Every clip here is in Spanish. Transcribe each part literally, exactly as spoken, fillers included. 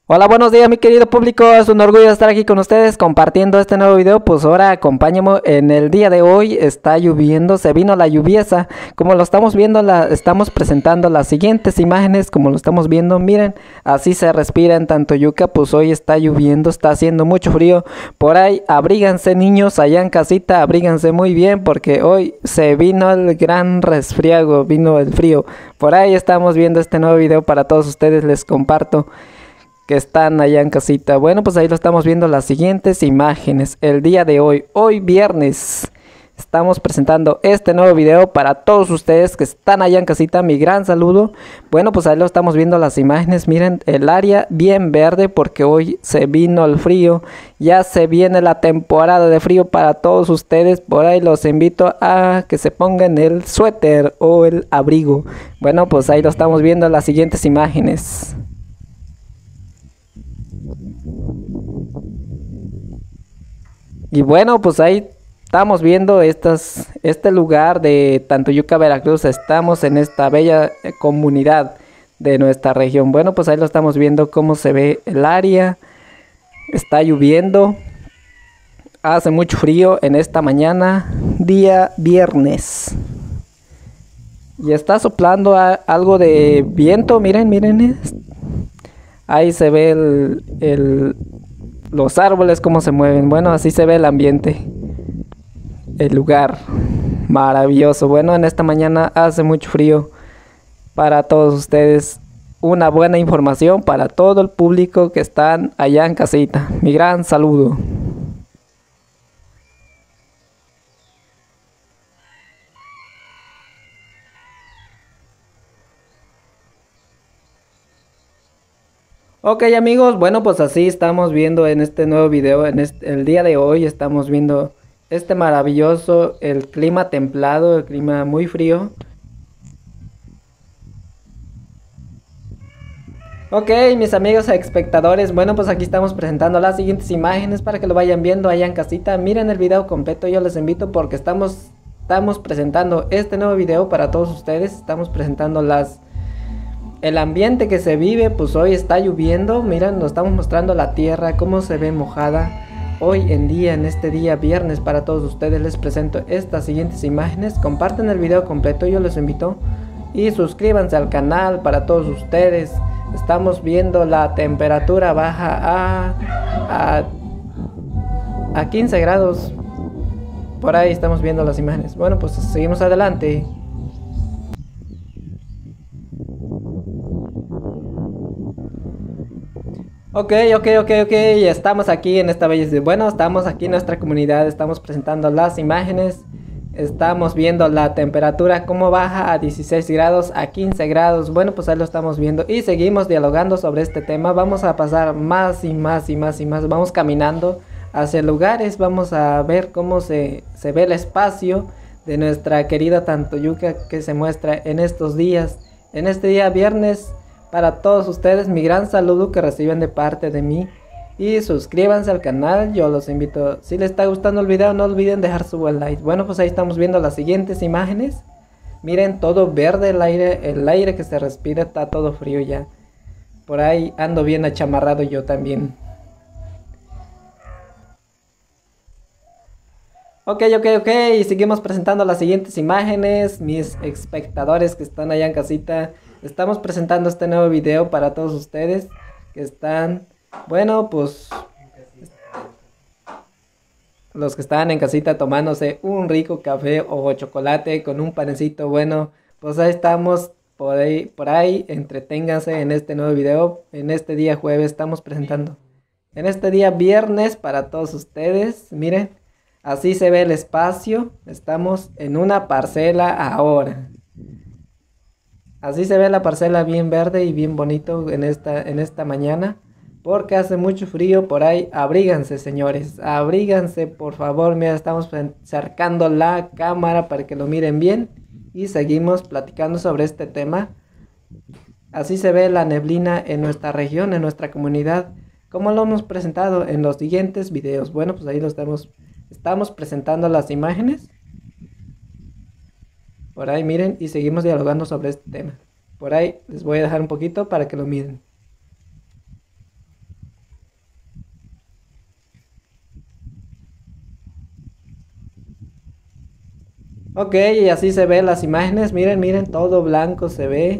Hola, buenos días mi querido público, es un orgullo estar aquí con ustedes compartiendo este nuevo video. Pues ahora acompáñame, en el día de hoy está lloviendo, se vino la lluvieza. Como lo estamos viendo, la, estamos presentando las siguientes imágenes. Como lo estamos viendo, miren, así se respira en Tantoyuca. Pues hoy está lloviendo, está haciendo mucho frío. Por ahí abríganse, niños, allá en casita, abríganse muy bien, porque hoy se vino el gran resfriado, vino el frío. Por ahí estamos viendo este nuevo video para todos ustedes, les comparto que están allá en casita. Bueno, pues ahí lo estamos viendo las siguientes imágenes. El día de hoy, hoy viernes, estamos presentando este nuevo video para todos ustedes que están allá en casita. Mi gran saludo. Bueno, pues ahí lo estamos viendo las imágenes. Miren el área bien verde porque hoy se vino el frío. Ya se viene la temporada de frío para todos ustedes. Por ahí los invito a que se pongan el suéter o el abrigo. Bueno, pues ahí lo estamos viendo las siguientes imágenes. Y bueno, pues ahí estamos viendo estas, este lugar de Tantoyuca, Veracruz. Estamos en esta bella comunidad de nuestra región. Bueno, pues ahí lo estamos viendo cómo se ve el área. Está lloviendo. Hace mucho frío en esta mañana, día viernes. Y está soplando a, algo de viento. Miren, miren. Ahí se ve el... el los árboles cómo se mueven. Bueno, así se ve el ambiente, el lugar maravilloso. Bueno, en esta mañana hace mucho frío. Para todos ustedes, una buena información para todo el público que están allá en casita. Mi gran saludo. Ok amigos, bueno pues así estamos viendo en este nuevo video, en este, el día de hoy estamos viendo este maravilloso, el clima templado, el clima muy frío. Ok mis amigos espectadores, bueno pues aquí estamos presentando las siguientes imágenes para que lo vayan viendo allá en casita. Miren el video completo, yo les invito porque estamos, estamos presentando este nuevo video para todos ustedes. Estamos presentando las... el ambiente que se vive. Pues hoy está lloviendo. Miren, nos estamos mostrando la tierra, cómo se ve mojada. Hoy en día, en este día viernes, para todos ustedes les presento estas siguientes imágenes. Compartan el video completo, yo les invito. Y suscríbanse al canal para todos ustedes. Estamos viendo la temperatura baja a, a, a quince grados. Por ahí estamos viendo las imágenes. Bueno, pues seguimos adelante. Ok, ok, ok, ok, estamos aquí en esta belleza. Bueno, estamos aquí en nuestra comunidad, estamos presentando las imágenes. Estamos viendo la temperatura cómo baja a dieciséis grados, a quince grados. Bueno, pues ahí lo estamos viendo y seguimos dialogando sobre este tema. Vamos a pasar más y más y más y más. Vamos caminando hacia lugares, vamos a ver cómo se, se ve el espacio de nuestra querida Tantoyuca que se muestra en estos días. En este día viernes. Para todos ustedes, mi gran saludo que reciben de parte de mí. Y suscríbanse al canal, yo los invito. Si les está gustando el video, no olviden dejar su buen like. Bueno, pues ahí estamos viendo las siguientes imágenes. Miren, todo verde el aire, el aire que se respira, está todo frío ya. Por ahí ando bien achamarrado yo también. Ok, ok, ok, y seguimos presentando las siguientes imágenes. Mis espectadores que están allá en casita, estamos presentando este nuevo video para todos ustedes que están, bueno, pues los que están en casita tomándose un rico café o chocolate con un panecito. Bueno, pues ahí estamos, por ahí, por ahí, entreténganse en este nuevo video. En este día jueves estamos presentando, en este día viernes para todos ustedes. Miren, así se ve el espacio. Estamos en una parcela ahora. Así se ve la parcela bien verde y bien bonito en esta, en esta mañana. Porque hace mucho frío por ahí. Abríganse, señores. Abríganse, por favor. Mira, estamos acercando la cámara para que lo miren bien. Y seguimos platicando sobre este tema. Así se ve la neblina en nuestra región, en nuestra comunidad. Como lo hemos presentado en los siguientes videos. Bueno, pues ahí lo estamos, estamos presentando las imágenes. Por ahí miren y seguimos dialogando sobre este tema. Por ahí les voy a dejar un poquito para que lo miren. Ok, y así se ven las imágenes. Miren, miren, todo blanco se ve.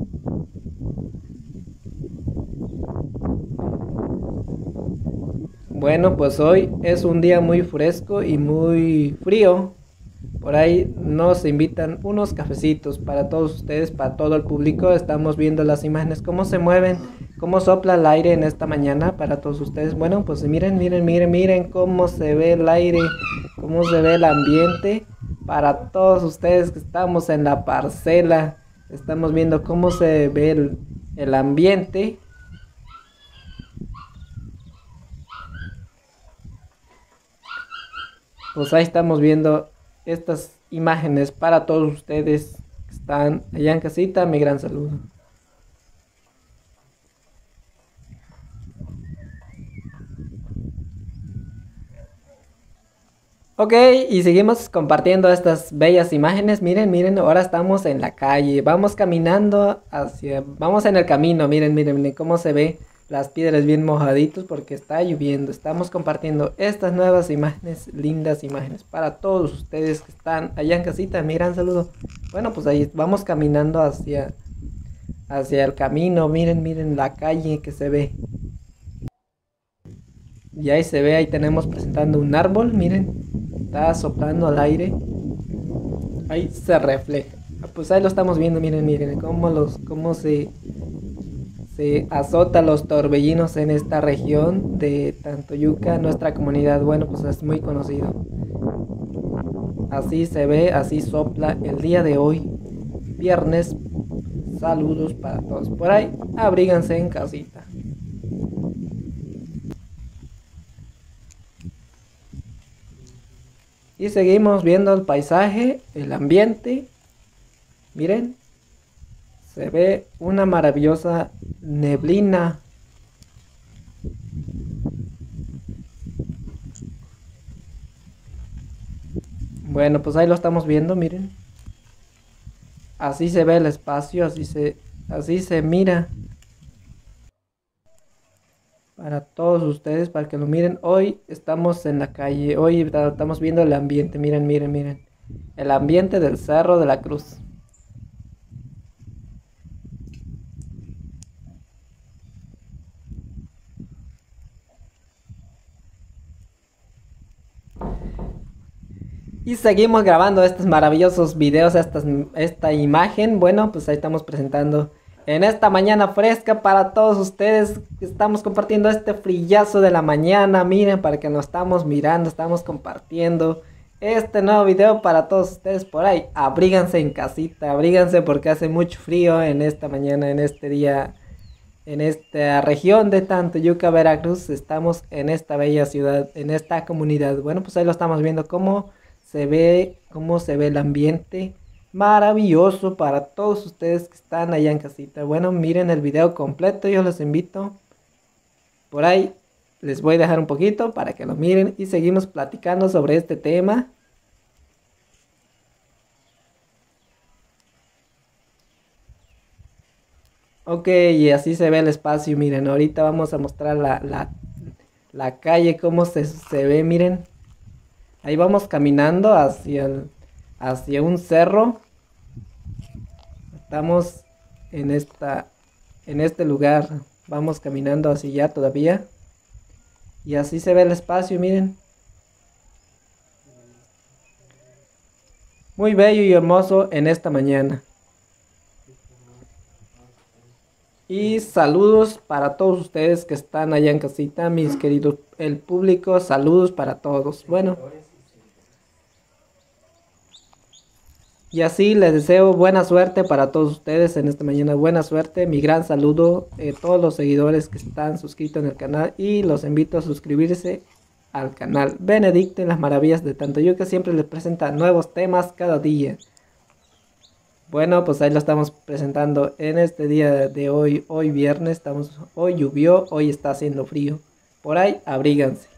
Bueno, pues hoy es un día muy fresco y muy frío. Por ahí nos invitan unos cafecitos para todos ustedes, para todo el público. Estamos viendo las imágenes, cómo se mueven, cómo sopla el aire en esta mañana para todos ustedes. Bueno, pues miren, miren, miren, miren cómo se ve el aire, cómo se ve el ambiente para todos ustedes que estamos en la parcela. Estamos viendo cómo se ve el, el ambiente. Pues ahí estamos viendo estas imágenes para todos ustedes que están allá en casita. Mi gran saludo. Ok, y seguimos compartiendo estas bellas imágenes. Miren, miren, ahora estamos en la calle. Vamos caminando hacia... Vamos en el camino. Miren, miren, miren cómo se ve las piedras bien mojaditos porque está lloviendo. Estamos compartiendo estas nuevas imágenes, lindas imágenes para todos ustedes que están allá en casita. Mi gran saludo. Bueno, pues ahí vamos caminando hacia, hacia el camino. Miren, miren la calle que se ve. Y ahí se ve, ahí tenemos presentando un árbol. Miren, está soplando al aire. Ahí se refleja. Pues ahí lo estamos viendo. Miren, miren cómo los, cómo se... Se azota los torbellinos en esta región de Tantoyuca, nuestra comunidad. Bueno, pues es muy conocido. Así se ve, así sopla el día de hoy, viernes. Saludos para todos por ahí, abríganse en casita. Y seguimos viendo el paisaje, el ambiente. Miren, se ve una maravillosa neblina. Bueno, pues ahí lo estamos viendo, miren. Así se ve el espacio, así se, así se mira. Para todos ustedes, para que lo miren. Hoy estamos en la calle, hoy estamos viendo el ambiente, miren, miren, miren. El ambiente del Cerro de la Cruz. Y seguimos grabando estos maravillosos videos, estas, esta imagen. Bueno, pues ahí estamos presentando en esta mañana fresca para todos ustedes. Estamos compartiendo este frillazo de la mañana. Miren, para que nos estamos mirando, estamos compartiendo este nuevo video para todos ustedes por ahí. Abríganse en casita, abríganse porque hace mucho frío en esta mañana, en este día, en esta región de Tantoyuca, Veracruz. Estamos en esta bella ciudad, en esta comunidad. Bueno, pues ahí lo estamos viendo cómo se ve, cómo se ve el ambiente maravilloso para todos ustedes que están allá en casita. Bueno, miren el video completo, yo los invito. Por ahí les voy a dejar un poquito para que lo miren y seguimos platicando sobre este tema. Ok, y así se ve el espacio, miren, ahorita vamos a mostrar la, la, la calle, cómo se, se ve, miren. Ahí vamos caminando hacia, el, hacia un cerro. Estamos en, esta, en este lugar. Vamos caminando hacia allá todavía. Y así se ve el espacio, miren. Muy bello y hermoso en esta mañana. Y saludos para todos ustedes que están allá en casita, mis queridos, el público. Saludos para todos. Bueno. Y así les deseo buena suerte para todos ustedes en esta mañana. Buena suerte, mi gran saludo a eh, todos los seguidores que están suscritos en el canal. Y los invito a suscribirse al canal Benedicto en las maravillas de Tantoyuca. Siempre les presenta nuevos temas cada día. Bueno, pues ahí lo estamos presentando en este día de hoy. Hoy viernes, estamos, hoy llovió, hoy está haciendo frío. Por ahí, abríganse.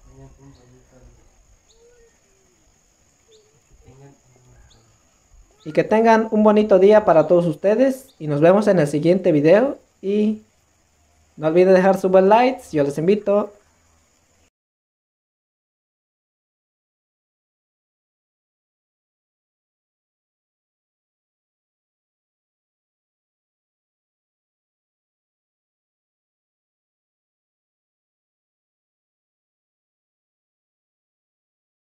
Y que tengan un bonito día para todos ustedes. Y nos vemos en el siguiente video. Y no olviden dejar su buen like. Yo les invito